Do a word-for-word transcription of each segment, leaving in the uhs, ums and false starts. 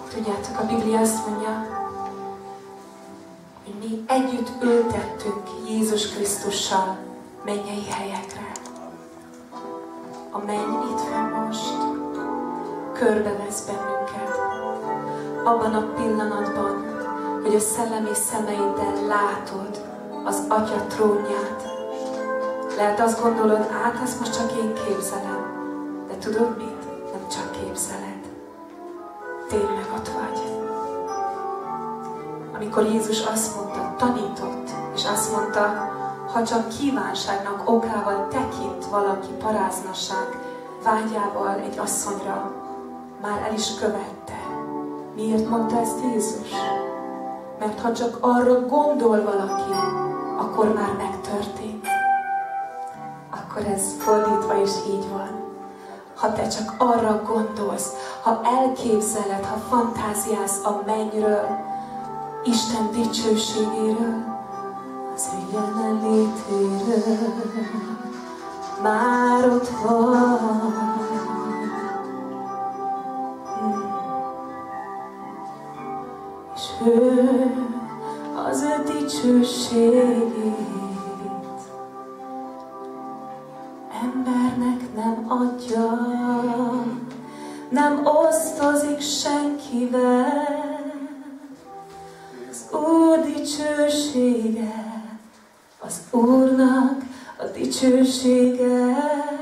Tudjátok, a Biblia azt mondja, hogy mi együtt ültettünk Jézus Krisztussal mennyei helyekre. A menny itt van most, körbevesz bennünket. Abban a pillanatban, hogy a szellemi szemeiddel látod az Atya trónját. Lehet azt gondolod, át ezt most csak én képzelem. De tudod mit? Nem csak képzeled. Tényleg ott vagy. Amikor Jézus azt mondta, tanított, és azt mondta, ha csak kívánságnak okával tekint valaki paráznaság vágyával egy asszonyra, már el is követte. Miért mondta ezt Jézus? Mert ha csak arra gondol valaki, akkor már megtörtént. Akkor ez fordítva is így van. Ha te csak arra gondolsz, ha elképzeled, ha fantáziálsz a mennyről, Isten dicsőségéről, az ő jelenlétéről, már ott van. Hmm. És ő az ő dicsőségét embernek nem adja, nem osztozik senkivel. Az Úr dicsősége, az Úrnak a dicsősége.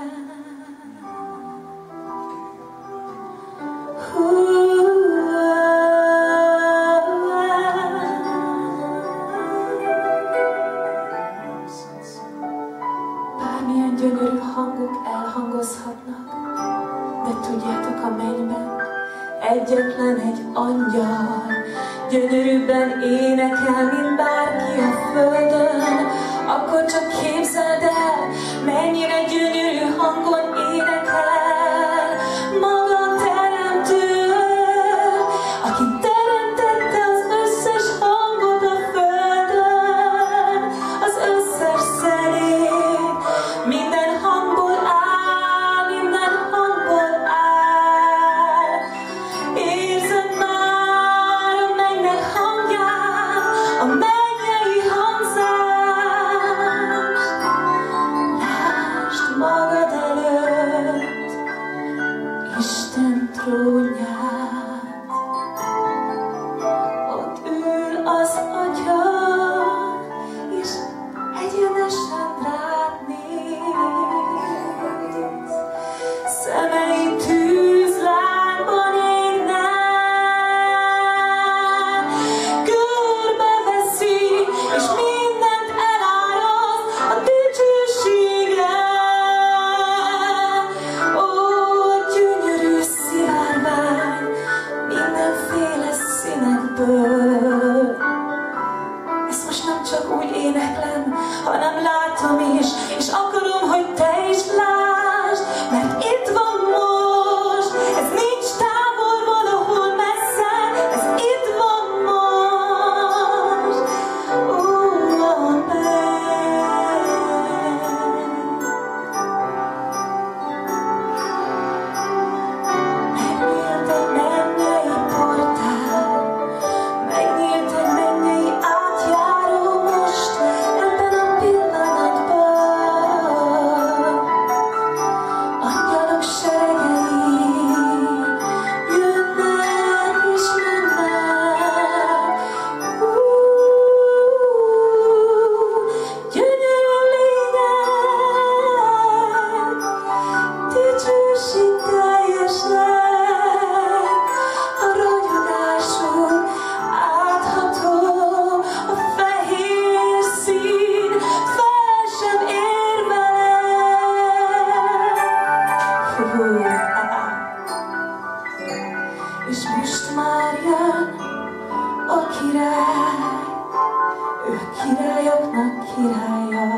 Bármilyen gyönyörű hangok elhangozhatnak, de tudjátok, a mennyben egyetlen egy angyal gyönyörűbben énekel, mint bárki a földön. Akkor csak képzeld el, mennyire gyönyörű hangon énekel maga a Teremtő, aki teremtette az összes hangot a földön, az összes zenét. Minden hangból áll, minden hangból áll. Érzed már a mennynek hangját, a mennyei hangzást. Lásd magad előtt Isten trónját. Ott ül az Atya, és egyenesen rád néz. Szemei tűzlángban égnek, körbeveszi, és mindent eláraz a dicsősége. Ó, gyönyörű szivárvány, mindenféle színekből. Ezt most nem csak úgy éneklem, hanem látom is, és akarom, hogy te is lásd, mert itt van most, ez nincs távol valahol messze, ez itt van most. Ó, megnyílt egy mennyei portál, megnyílt egy mennyei átjáró most, ebben a pillanatban. Angyalok seregei jönnek és mennek. Hú, gyönyörű lények, dicsőség teljesnek, a ragyogásuk átható, a fehér szín fel sem ér vele. Hú, és most már jön a király, ő királyoknak királya.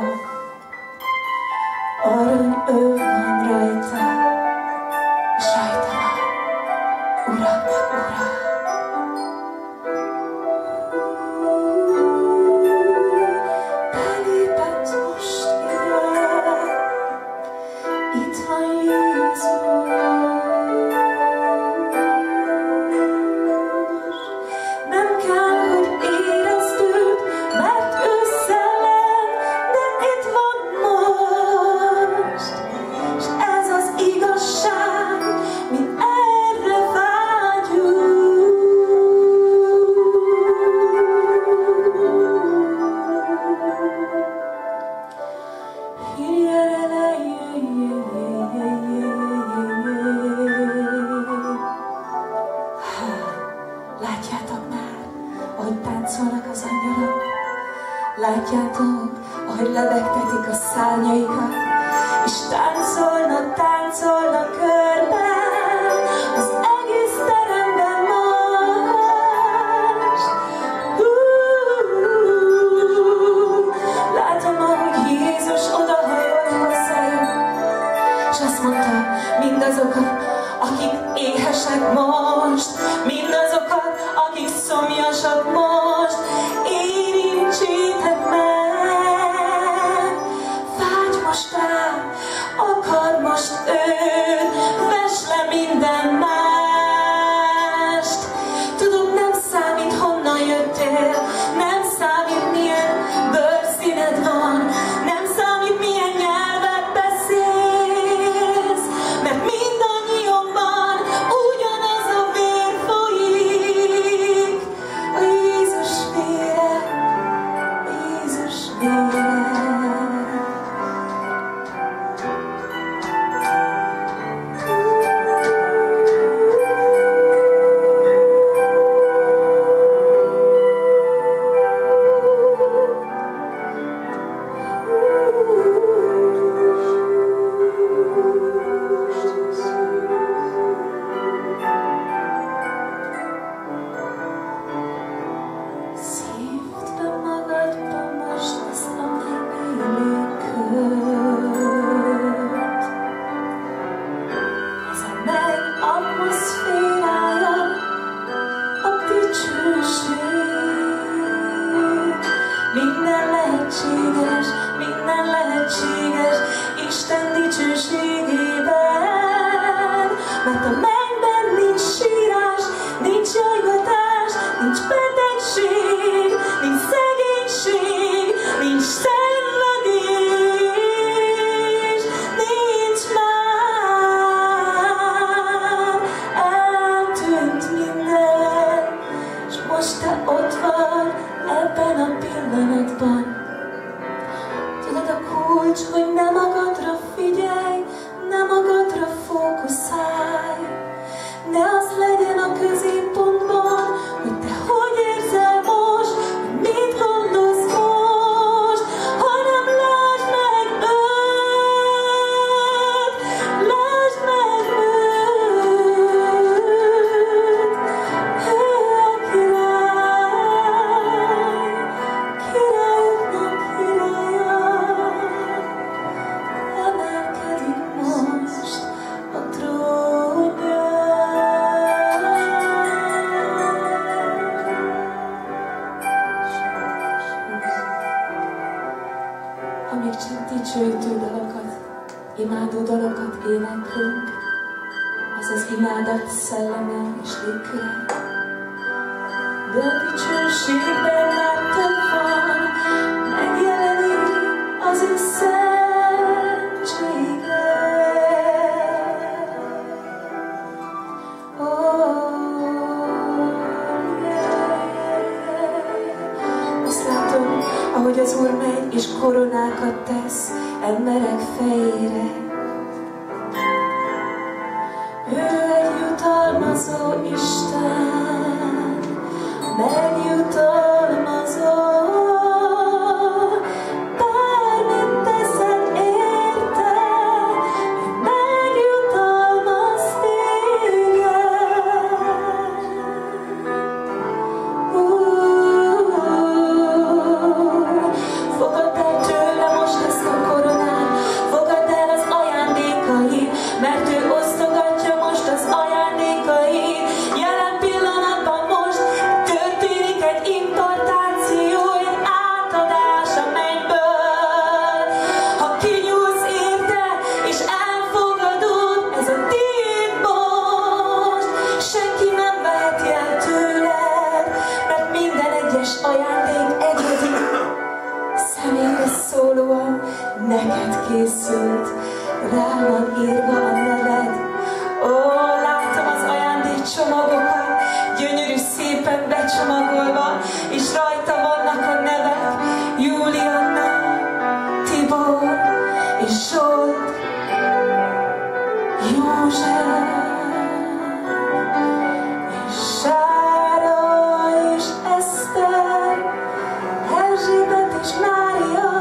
Arany öv van rajta, és rajta van uraknak ura. Belépett most ide, itt van Jézus. azt mondta, mindazokat, akik éhesek most, mindazokat, akik szomjasak most, érintsétek meg. Vágyj most rá, akar most őt, vess le minden mást. Tudod, nem számít, honnan jöttél, nem számít, milyen bőrszíned van, nem számít, milyen nyelvet beszélsz, mert mindannyiunkban ugyanaz a vér folyik, a Jézus vére, a Jézus vére. Minden lehetséges, minden lehetséges Isten dicsőségében, mert a mennyben nincs sírás, nincs jajgatás, nincs betegség, nincs szegénység, nincs szenvedés, nincs már, eltűnt minden, és most te ott vagy ebben a pillanatban. Tudod a kulcs, hogy nem magadra figyelj, nem magadra fókuszálj. Ne az legyen a középpontban, hogy te hogy érzel most, hogy mit gondolsz most, hanem lásd meg őt, lásd meg őt. Ő a király, királyoknak királya, emelkedik most a trónján. Amíg csak dicsőítő dalokat, imádó dalokat éneklünk, az az imádat szelleme és légköre. De a dicsőségben már több van, megjelenik az ő szentsége. Oh, yeah. Azt látom, ahogy az Úr megy és koronákat tesz emberek fejére. Ő egy jutalmazó Isten, megjutalmazó. Bármit teszel érte, ő megjutalmaz téged. Fogadd el tőle most ezt a koronát, fogadd el az ajándékait, mert ő osztogatja most az ajándékait. Jelen pillanatban most történik egy impartáció, egy átadás a mennyből. Ha kinyúlsz érte és elfogadod, ez a tiéd most. Senki nem veheti el tőled, mert minden egyes ajándék egyedi, személyre szólóan neked készült, rá van írva a neved. Ó, láttam az ajándékcsomagokat, gyönyörű szépen becsomagolva, és rajta vannak a nevek: Julianna, Tibor és Zsolt, József, és Sára és Eszter, Erzsébet és Mária,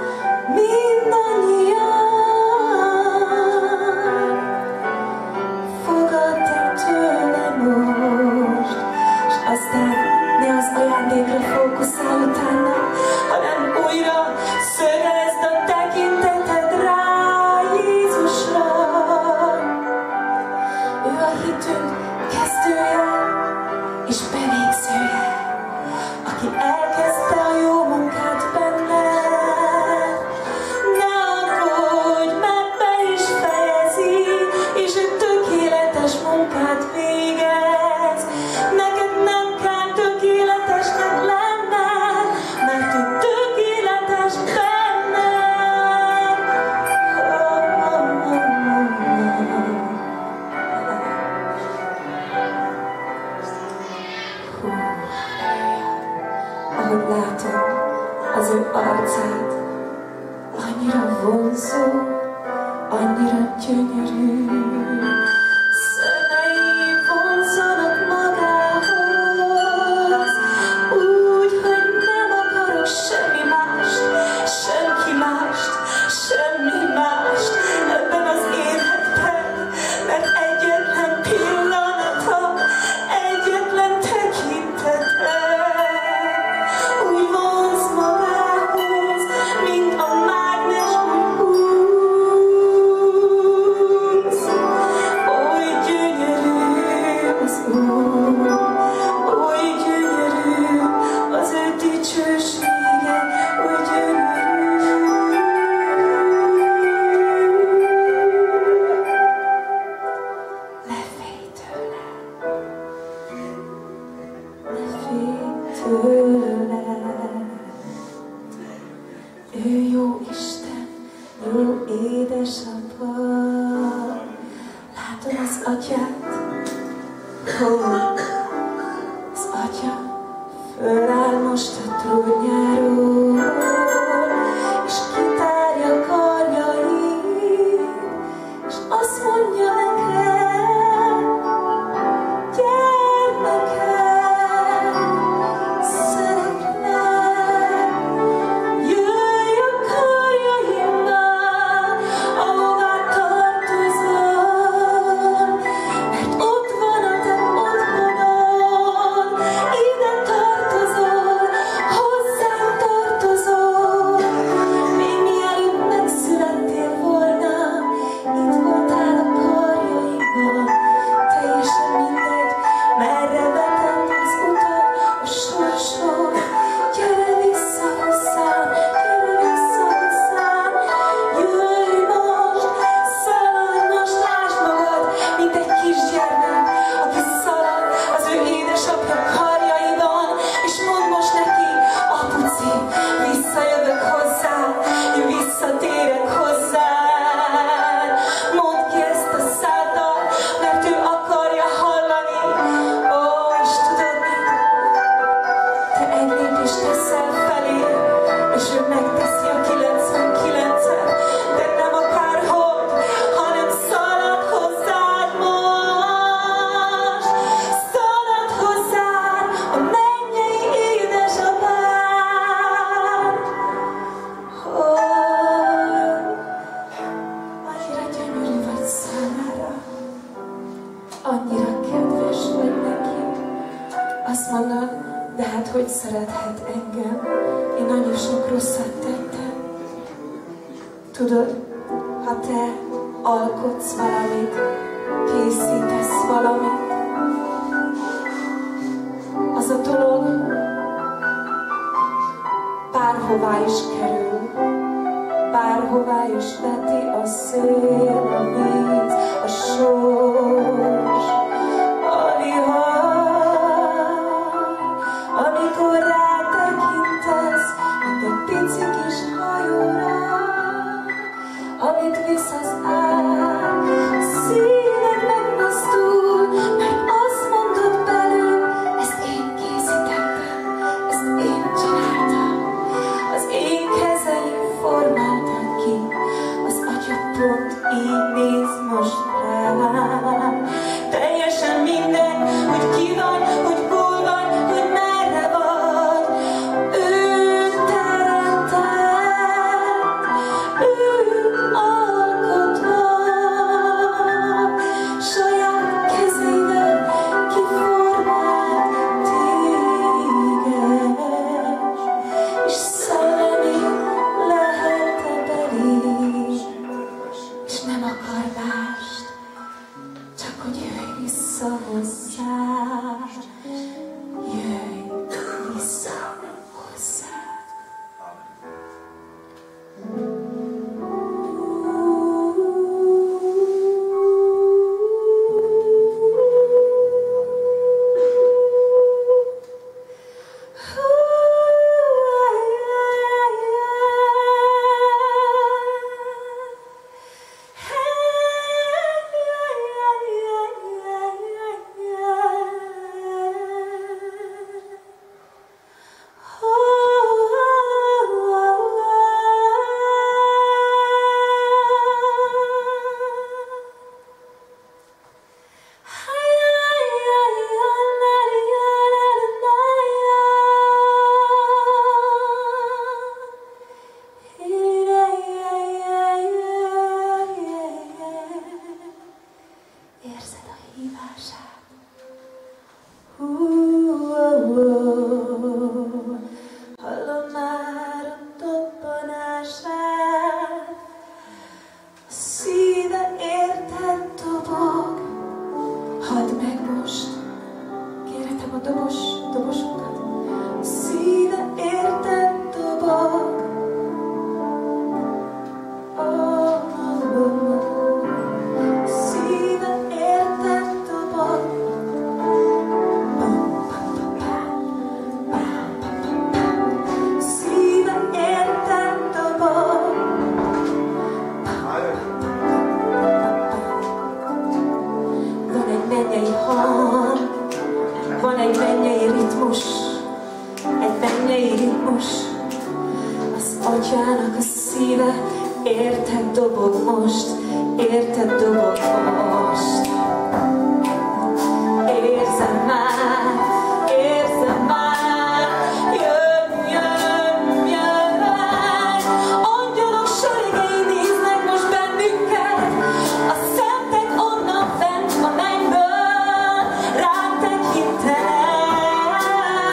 mindannyian. Fogadd el tőle most, és aztán ne az ajándékra fókuszálj utána, hanem újra szerezd a tekinteted rá Jézusra. gyönyörű. Szemei vonzanak magához, úgy, hogy nem akarok semmi mást, senki mást, semmi mást ebben az életben, mert egyetlen pillanata, egyetlen tekintete úgy vonz magához, mint a mágnes húz. Oly gyönyörű az Úr, oly gyönyörű az ő dicsősége, oly gyönyörű. Ne félj tőle, ne félj tőle. Ő jó Isten, jó édesapa. Látod az atyát? Ó, az atya föláll most a trónjáról, és kitárja karjait, és azt mondja neked, gyermekem, szeretlek, jöjj a karjaimba, ahová tartozol, mert ott van a te otthonod, ide tartozol, hozzám tartozol. Még mielőtt megszülettél volna, itt voltál a karjaimban. Teljesen mindegy, merre vetett az utat a sorsod. Gyere vissza hozzám, gyere vissza hozzám. Jöjj most, szaladj most, lásd magad, mint egy kisgyermek, aki szalad az ő édesapja karjaiban, és mondd most neki, apuci, visszajövök hozzád, visszatérek hozzád. Mondd ki ezt a száddal, mert ő akarja hallani. Ó, és tudod mit? Te egy lépést teszel felé, és ő megteszi a kilencvenkilencet, de nem akárhogy, hanem szalad hozzád most. Szalad hozzád a mennyei édesapád. Ó, annyira gyönyörű vagy számára, annyira kedves vagy neki. Azt mondod, de hát hogy szerethet engem? Én annyi sok rosszat tettem. Tudod, ha te alkotsz valamit, készítesz valamit, az a dolog bárhová is kerül, bárhová is veti a szél, a víz, a sors, a vihar, amikor rátekintesz, mint egy pici kis hajóra, amit visz az ár, szíved megmozdul, mert azt mondod belül, ezt én készítettem, ezt én csináltam, az én kezeim formáltak ki, az Atya pont így néz most rám. Teljesen minden, hogy ki vagy, hogy hol vagy, hogy merre vagy, ő teremtett, ő alkotott. érted dobog most, érted dobog most. Érzem már, érzem már, jön, jön, jön. Angyalok soregei néznek most bennünket, a szentek onnan fent a mennyből ránk tekintenek.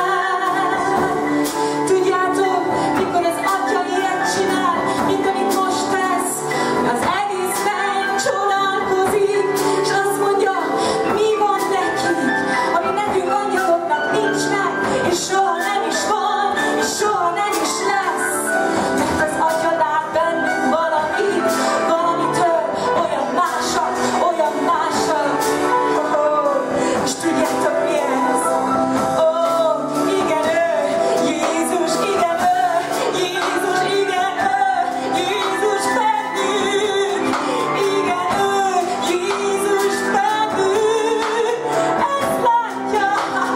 Tudjátok, mikor az Atya ilyet csinál, mint amit most tesz, az egész menny csodálkozik, és azt mondja, mi van nekik, ami nekünk angyaloknak nincs meg, és soha nem is van, és soha nem is lesz. Mert az Atya lát bennünk valamit, valamitől olyan másat, olyan másat. Oh, és tudjátok mi ez? Oh, igen ő, Jézus, igen ő, Jézus, igen ő, Jézus bennünk, igen ő, Jézus bennünk, ezt látja.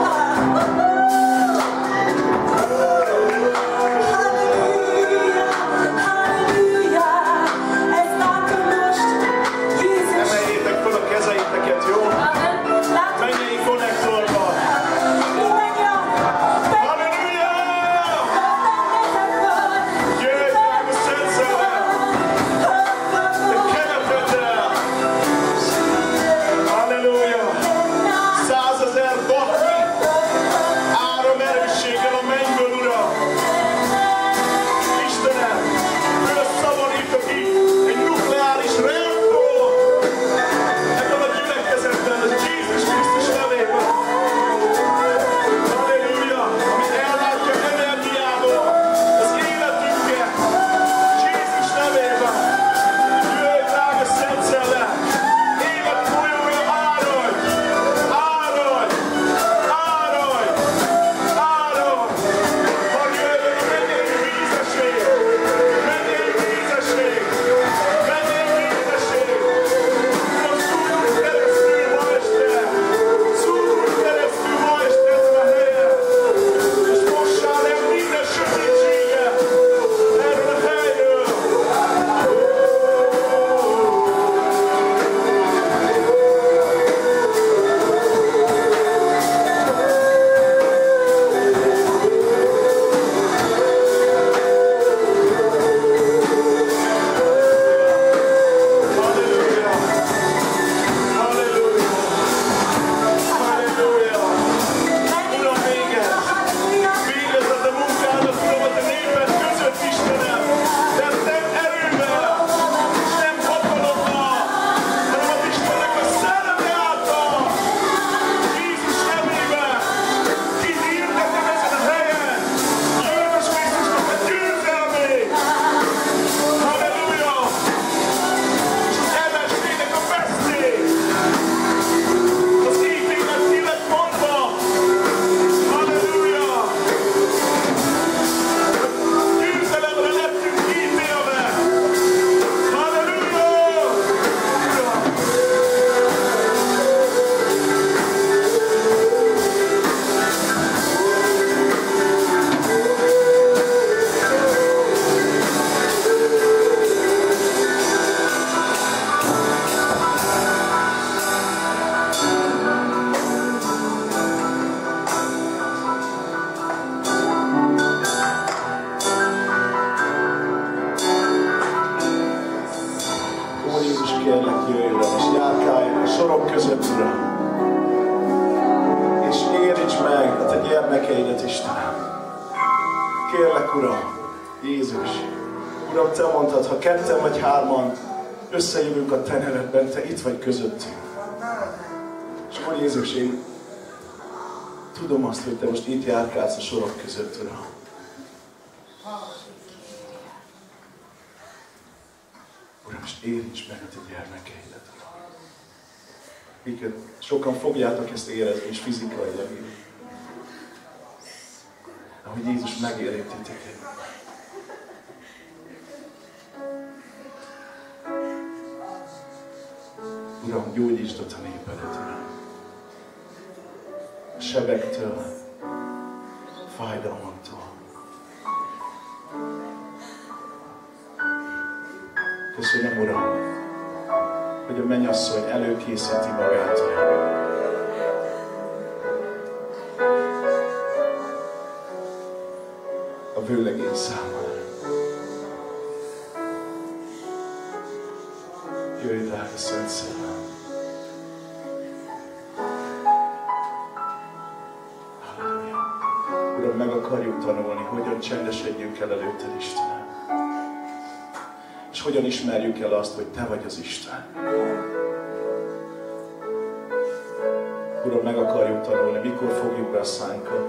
Halleluja, halleluja, ezt látom most, Jézus. Emeljétek fel a kezeiteket, jó? Látom, Menjél konnektorba! mindannyian, Halleluja! bennetek van. Jöjj, drága Szent Szellem! Te keneteddel! Halleluja! Százezer wattnyi áramerősséggel a mennyből, Uram! Istenem, felszabadítok itt egy nukleáris reaktort ebben a gyülekezetben, az Jézus Krisztus nevében. Halleluja! Ami ellátja energiával az életünket, Jézus nevében. Jöjj, drága Szent Szellem! Élet folyója, áradj! Áradj! Áradj! Áradj! Ha jöjjön a mennyei vízesség! Mennyei vízesség! Mennyei vízesség! Uram, szúrjunk keresztül ma este! Szúrjunk keresztül ma este ezen a helyen! És mossál el minden sötétséget erről a helyről! Halleluja! Halleluja! Halleluja! Uram, véged! Végezd a te munkádat, Uram, a te néped között, Istenem! De nem erővel, és nem hatalommal, hanem az Istennek a szelleme által! Jézus nevében! Ki hirdetem ezen a helyen! Jézus Krisztusnak a győzelmét! Halleluja! És az ellenségnek a vesztét! Az ítélet ki lett mondva! Halleluja! Győzelemre lettünk ítélve! Halleluja! Uram! Ó, Jézus, kérlek, jöjj, Uram, és járkálj a sorok között, Uram. És érints meg a te gyermekeidet, Istenem. Kérlek, Uram, Jézus, Uram, te mondtad, ha ketten vagy hárman összejövünk a te nevedben, te itt vagy közöttünk. És Úr Jézus, én tudom azt, hogy te most itt járkálsz a sorok között, Uram. Uram, és érints meg a te gyermekeidet, Uram. Miket sokan fogjátok ezt érezni, és fizikailag is. Ahogy Jézus megérinti titeket. Uram, gyógyítsd a te népedet, Uram. A sebektől, fájdalmaktól. Köszönöm, Uram, hogy a mennyasszony előkészíti magát. A vőlegény számára. Jöjj, drága Szent Szellem! Halleluja! Uram, meg akarjuk tanulni, hogyan csendesedjünk el előtted, Istenem. És hogyan ismerjük el azt, hogy Te vagy az Isten. Uram, meg akarjuk tanulni, mikor fogjuk be a szánkat.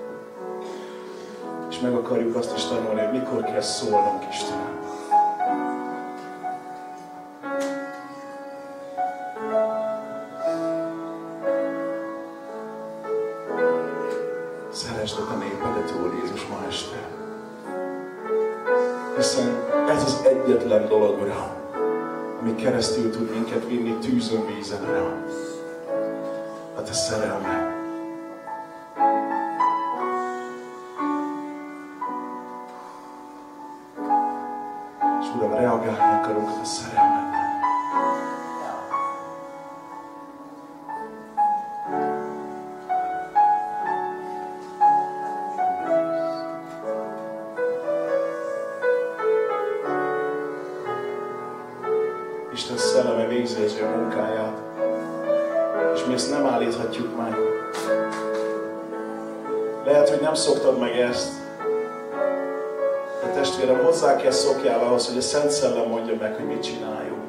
És meg akarjuk azt is tanulni, hogy mikor kell szólnunk, Istenem. Szeresd a Te népedet, Úr Jézus, ma este. Hiszen ez az egyetlen dolog, Uram, ami keresztül tud minket vinni tűzön, vízen, Uram. A Te szerelmed. És Uram, reagálni akarunk a Te szerelmedre. Isten szelleme végzézi a munkáját, és mi ezt nem állíthatjuk meg. Lehet, hogy nem szoktad meg ezt, de testvérem, hozzá kell szokjál ahhoz, hogy a Szent Szellem mondja meg, hogy mit csináljunk.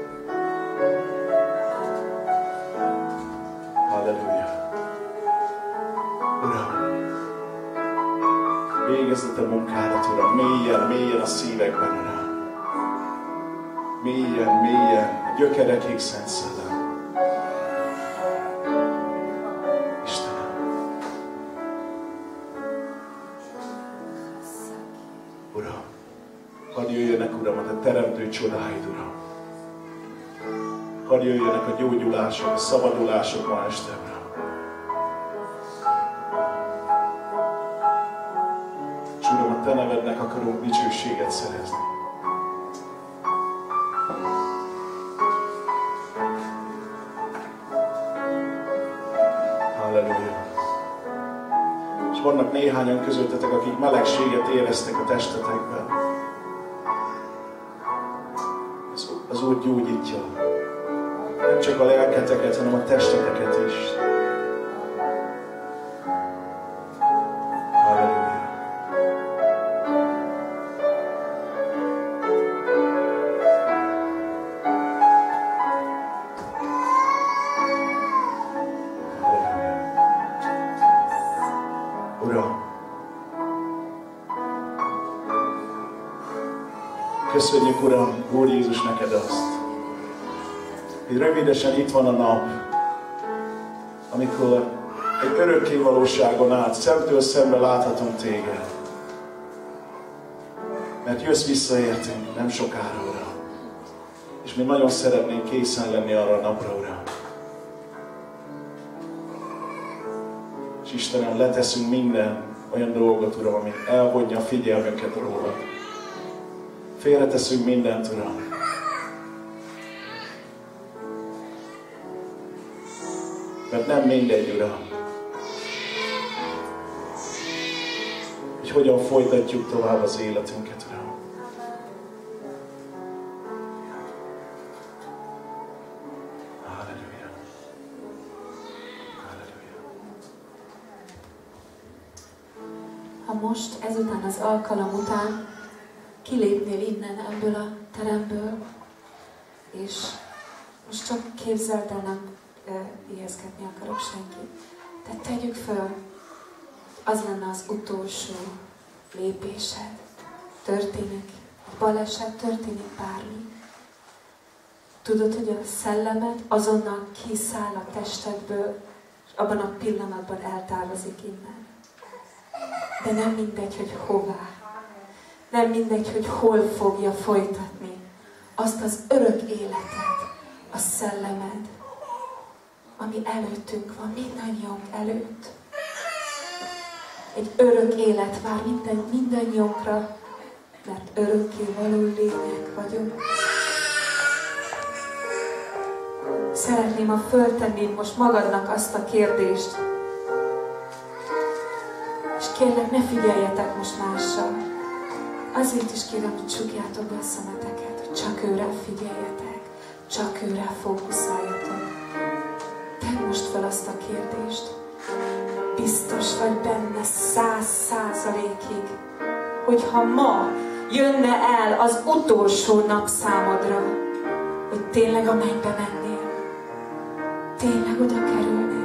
Halleluja! Uram, végezd a Te munkádat, Uram, mélyen, mélyen a szívekben, Uram. Mélyen, mélyen, a gyökerekig, Szent Szellem. Istenem. Uram, hadd jöjjönek, Uram, a Te teremtő csodáid, Uram. Hadd jöjjönek a gyógyulások, a szabadulások ma este, Uram. És Uram, a Te nevednek akarunk dicsőséget szerezni. Halleluja. És vannak néhányan közöttetek, akik melegséget éreztek a testetekben. Az, az Úr gyógyítja. Nem csak a lelketeket, hanem a testeteket is. Halleluja. Uram, köszönjük, Uram, Úr Jézus, neked azt, hogy rövidesen itt van a nap, amikor egy örökké valóságon át, szemtől szembe láthatunk téged. Mert jössz vissza értünk nem sokára, Uram. És mi nagyon szeretnénk készen lenni arra a napra, Uram. És Istenem, leteszünk minden olyan dolgot, Uram, ami elvonja a figyelmünket rólad. Félreteszünk mindent, Uram. Mert nem mindegy, Uram, hogy hogyan folytatjuk tovább az életünket, Uram. Halleluja. Halleluja. Ha most ezután az alkalom után kilépnél innen ebből a teremből, és most csak képzeld el, nem ijeszgetni akarok senkit. Tehát tegyük föl, az lenne az utolsó lépésed. Történik egy baleset, történik bármi. Tudod, hogy a szellemed azonnal kiszáll a testedből, és abban a pillanatban eltávozik innen. De nem mindegy, hogy hová. Nem mindegy, hogy hol fogja folytatni azt az örök életet, a szellemed, ami előttünk van, mindannyiunk előtt. Egy örök élet vár minden, mindannyiunkra, mert örökké való lények vagyunk. szeretném, ha föltennéd most magadnak azt a kérdést. És kérlek, ne figyeljetek most mással. Azért is kérem, hogy csukjátok be a szemeteket, hogy csak őre figyeljetek, csak őre fókuszáljatok. Tedd most fel azt a kérdést. Biztos vagy benne száz százalékig, hogyha ma jönne el az utolsó nap számodra, hogy tényleg a mennybe mennél, tényleg oda kerülnél.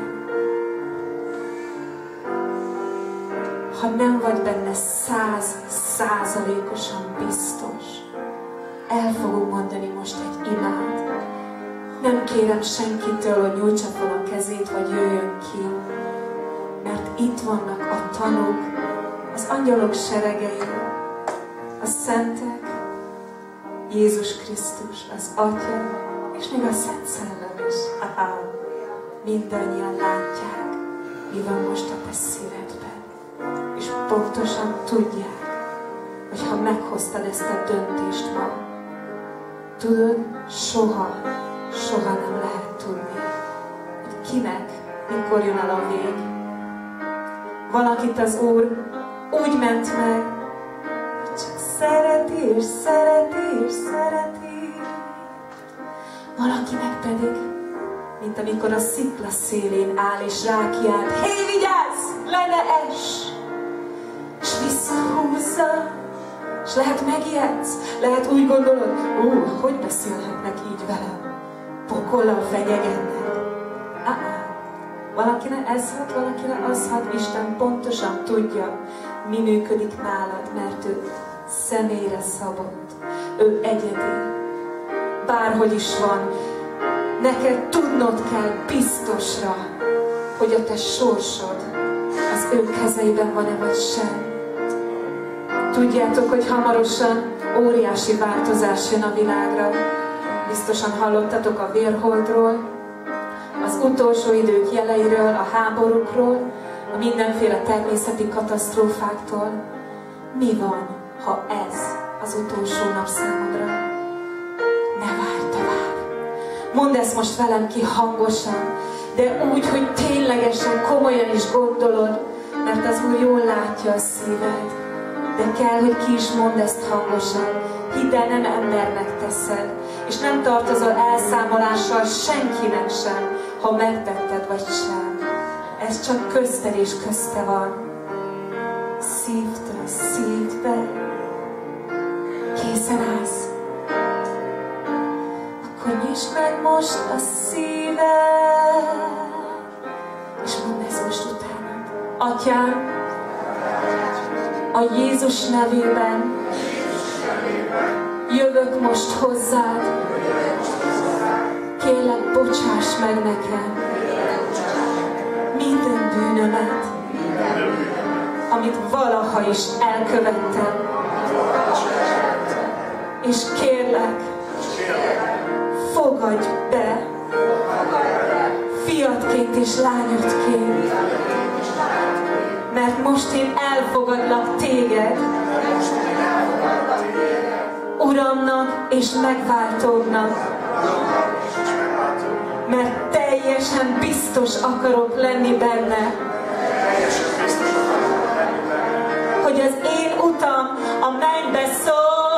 Ha nem vagy benne száz százalékosan biztos, el fogok mondani most egy imát. Nem kérem senkitől, hogy nyújtsa fel a kezét, vagy jöjjön ki, mert itt vannak a tanúk, az angyalok seregei, a szentek, Jézus Krisztus, az Atya, és még a Szent Szellem is. Aha. Mindannyian látják, mi van most a te szívedben. És pontosan tudják, hogy ha meghoztad ezt a döntést ma, tudod, soha, soha nem lehet tudni, hogy kinek, mikor jön el a vég. Valakit az Úr úgy ment meg, hogy csak szereti, és szereti, és szereti. Valakinek pedig, mint amikor a szikla szélén áll, és rákiált, hé, vigyázz, le ne ess! És visszahúzza, és lehet megijedsz, lehet úgy gondolod, ú, hogy beszélhetnek így velem? Pokollal fenyegetnek. Ah-ah. Valakinek ez hat, valakinek az hat, Isten pontosan tudja, mi működik nálad, mert ő személyre szabott. Ő egyedi. Bárhogy is van, neked tudnod kell biztosra, hogy a te sorsod az ő kezeiben van-e vagy sem. Tudjátok, hogy hamarosan óriási változás jön a világra. Biztosan hallottatok a vérholdról, az utolsó idők jeleiről, a háborúkról, a mindenféle természeti katasztrófáktól. Mi van, ha ez az utolsó nap számodra? Ne várj tovább. Mondd ezt most velem ki hangosan, de úgy, hogy ténylegesen, komolyan is gondolod, mert az Úr jól látja a szíved. De kell, hogy ki is mondd ezt hangosan. Hidd el, nem embernek teszed, és nem tartozol elszámolással senkinek sem, ha megtetted vagy sem. Ez csak közted és közte van. Szívtől szívbe. Készen állsz? Akkor nyisd meg most a szíved, és mondd ezt most utána. Atyám, a Jézus nevében jövök most hozzád. Kérlek, bocsáss meg nekem minden bűnömet, amit valaha is elkövettem. És kérlek, fogadj be fiatként és lányodként, mert most én elfogadlak téged Uramnak és megváltódnak, mert teljesen biztos akarok lenni benne, hogy az én utam a mennybe szól.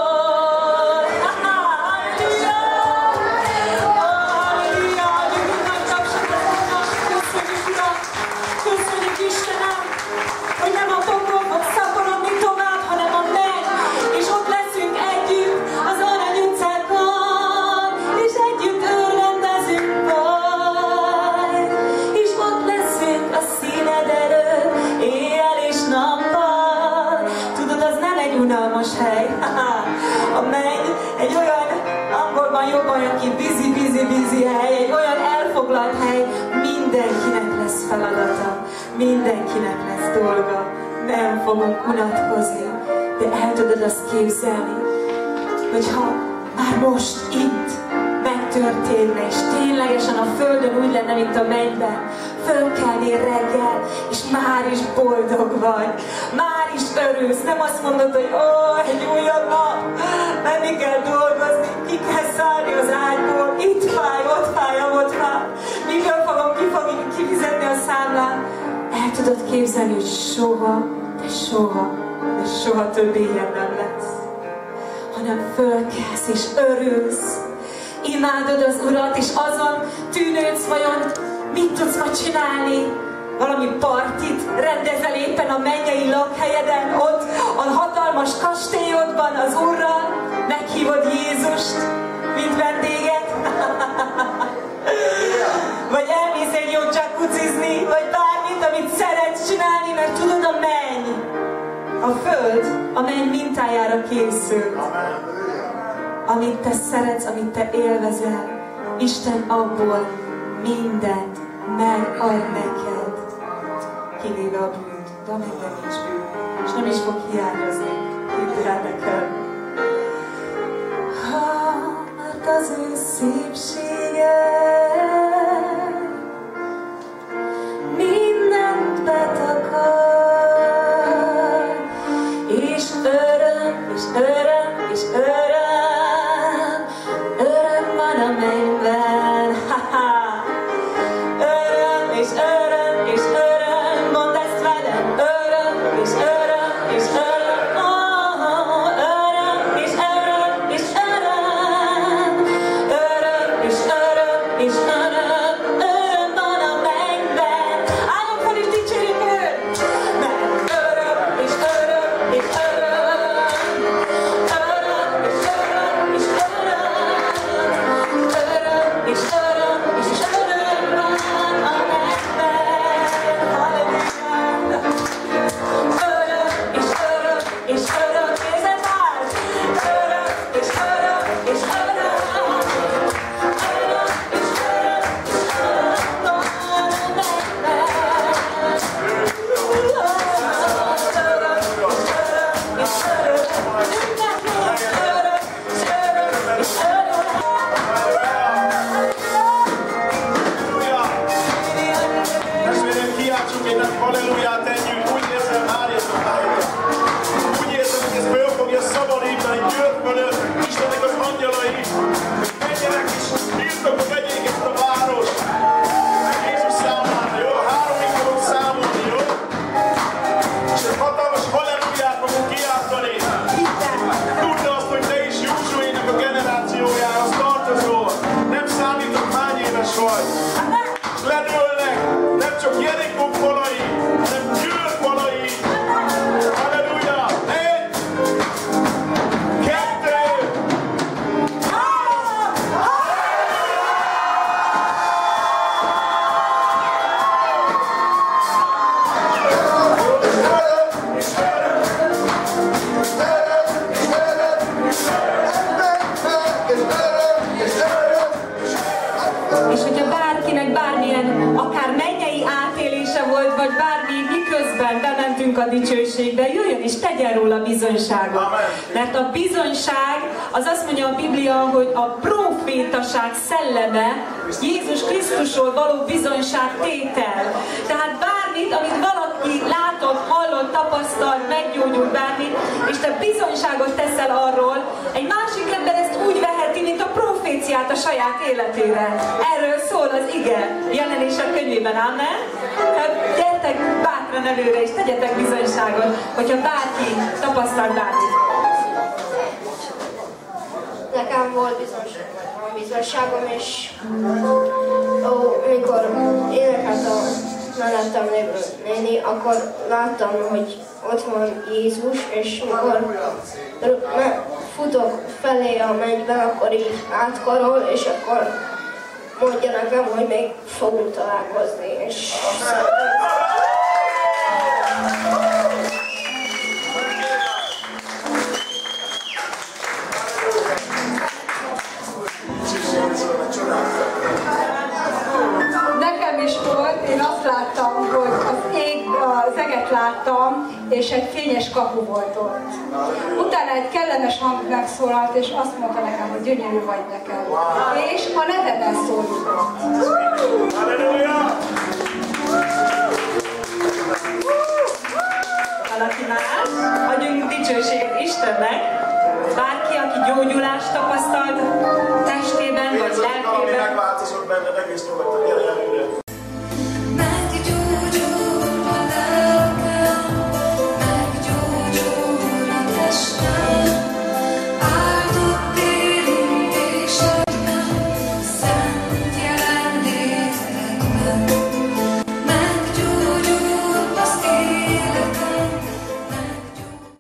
Mindenkinek lesz feladata, mindenkinek lesz dolga, nem fogunk unatkozni, de el tudod azt képzelni, hogyha már most itt megtörténne, és ténylegesen a földön úgy lenne, mint a mennyben, fölkelnél reggel, és már is boldog vagy, már is örülsz, nem azt mondod, hogy ó, egy újabb nap, menni kell dolgozni, ki kell szállni az ágyból, itt fáj, ott fáj, ott fáj. képzelni, hogy soha, de soha, de soha többé ilyen nem lesz. Hanem fölkelsz és örülsz. Imádod az Urat, és azon tűnődsz, vajon mit tudsz ma csinálni? Valami partit rendezel éppen a mennyei lakhelyeden, ott a hatalmas kastélyodban az Úrral, meghívod Jézust, mint vendéget? Vagy elmész egy jó jacuzzizni, vagy bármit, amit szeretsz csinálni, mert tudod, a menny, a föld, a menny mintájára készül. Amit te szeretsz, amit te élvezel, Isten abból mindent megad neked. Kivéve a bűnt, de a mennyben nincs bűn, és nem is fog hiányozni, hidd el nekem. Ha, mert az ő szépsége mindent betakar, és öröm, és öröm, és öröm, öröm van a mennyben, ha-ha. Öröm, és öröm, és öröm, mondd ezt velem, öröm, és öröm, és öröm, oh, öröm, és öröm, és öröm, öröm, és öröm, és öröm, öröm van a mennyben. Álljunk fel és dicsérjük őt, mert öröm, és öröm, és öröm, öröm, és öröm, és öröm, öröm, és öröm, és öröm van a mennyben. Halleluja! Öröm, és öröm, és öröm, érzed már? Öröm, és öröm, és öröm, öröm, és öröm, és öröm van a mennyben. Testvérem, kiáltsunk egy nagy halleluját együtt, úgy érzem, álljatok álljatok. Úgy érzem, hogy ez föl fogja szabadítani Győr fölött, Istennek az angyalai, hogy menjenek és birtokba vegyék ezt a várost. Jézus számára, jó? Háromig fogok számolni, jó? És egy hatalmas halleluját fogunk kiáltani. Tudd azt, hogy te is Józsuének a generációjához tartozol. Nem számítok, hány éves vagy. Ledőlnek, nem csak Jerikó falai, hanem Győr falai. Halleluja! Egy, kettő, És hogyha bárkinek bármilyen, akár mennyei átélése volt, vagy bármi, miközben bementünk a dicsőségbe, jöjjön és tegyen róla bizonyságot. Mert a bizonyság, az azt mondja a Biblia, hogy a profétaság szelleme, Jézus Krisztusról való bizonyság tétel. Tehát bármit, amit valaki látott, hallott, tapasztalt, meggyógyult bármit, és te bizonyságot teszel arról, egy másik ember ezt úgy veheti, mint a proféciát a saját életére. Erről szól az ige Jelenések könyvében, amen? Tehát gyertek bátran előre, és tegyetek bizonyságot, hogyha bárki tapasztal bármit. Nekem volt bizonyság, van bizonyságom, és ó, mikor énekelt a mellettem lévő néni, akkor láttam, hogy ott van Jézus, és mikor futok felé a mennyben, akkor így átkarol, és akkor mondja nekem, hogy még fogunk találkozni, és Nekem is volt, én azt láttam, hogy az ég, az eget láttam, és egy fényes kapu volt ott. Utána egy kellemes hang megszólalt, és azt mondta nekem, hogy gyönyörű vagy nekem. És a neveden szólított. halleluja! Valaki más? Adjunk dicsőséget Istennek. Bárki, aki gyógyulást tapasztalt testében vagy Valami lelkében. megváltozott benned, egész nyugodtan, gyere előre.